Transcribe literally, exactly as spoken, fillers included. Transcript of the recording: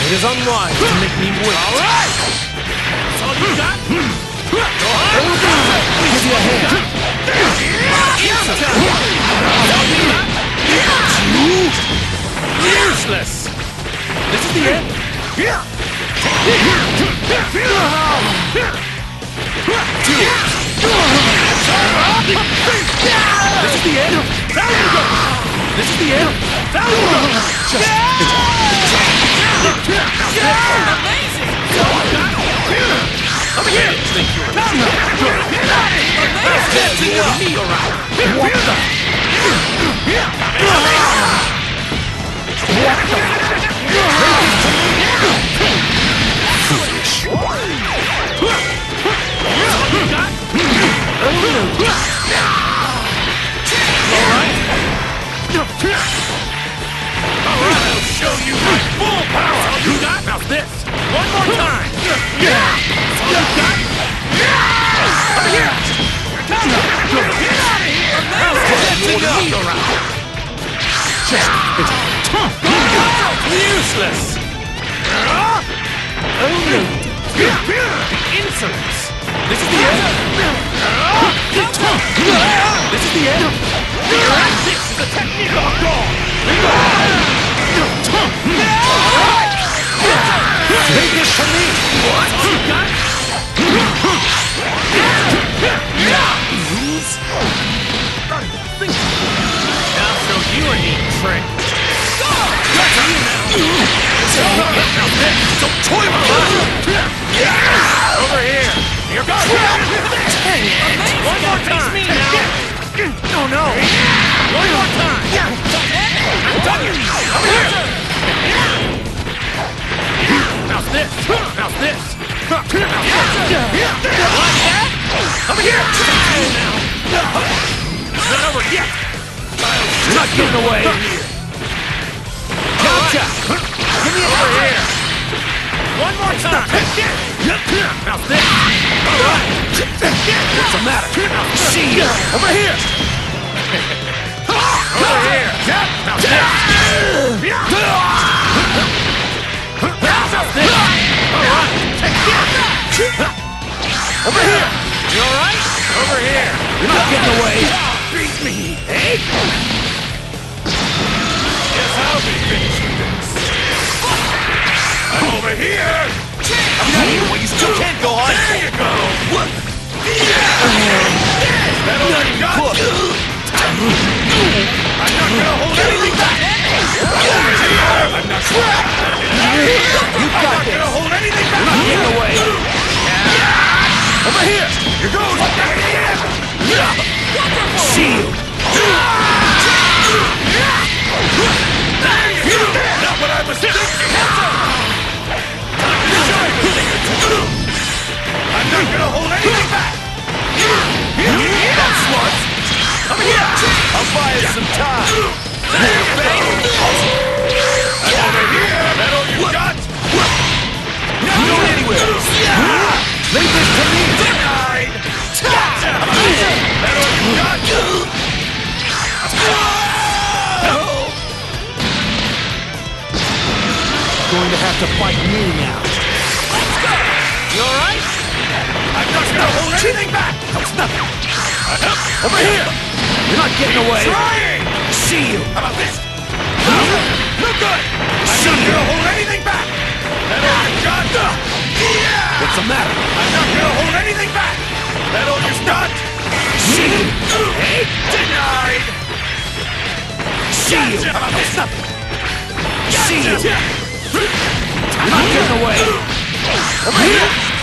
It is unwise to make me wait. All right! That's all you got? Go on! Give you a hand. Useless! This is the end. This is the end. This is the end. Amazing! Over here! Think you're dancing with me around! What the? Foolish. Alright, I'll show you my full power! All you got? Now this! One more time! That's all you got? Over here! Get out of here! Dancing me around! Useless! Insolence! This is the end. This is the end. This is a technique of a dog! Take this from me. What? All you got? Lose? Now show you a neat trick. That's you now. Don't toy with us. Over here. Here goes. One more time. Me now. Oh no. One more time. I'm done here. Over here. How's this? How's this? How's this? Like that? Over here. Now. Not over yet. You're not getting away. Gotcha. Give me over here. One more time. How's this? All right. What's the matter? See ya. Over here. Over here. How's this? How's this? All right. Over here. You all right? Over here. You're not getting away. Beat me, eh? Guess I'll be finishing this. I'm over here. I'm not here when you still can't go on. There you go. What? That all you got? I'm not gonna hold anything back. Over here. I'm not sure. You I'm got not this. gonna hold anything back. You're not getting away. Over here. Here goes. See you. Not what I was thinking. Time to show you a thing or two. I'm not gonna hold anything back. That's smart. Come here. I'll buy us some time. There you go. I'm over here. That all you got? You going anywhere. Leave this to me. Denied. Gotcha. That all you got? Going to have to fight me now. Let's go. You all right? I'm not gonna hold anything back. That's nothing. Over here. You're not getting away. Trying. See you. How about this? No good. I'm not gonna hold anything back. That all you got? Yeah. What's the matter? I'm not gonna hold anything back. That all you got? See you. Hey, denied. See you. Gotcha. How about this? Nothing. See you. You're not getting away. Over here.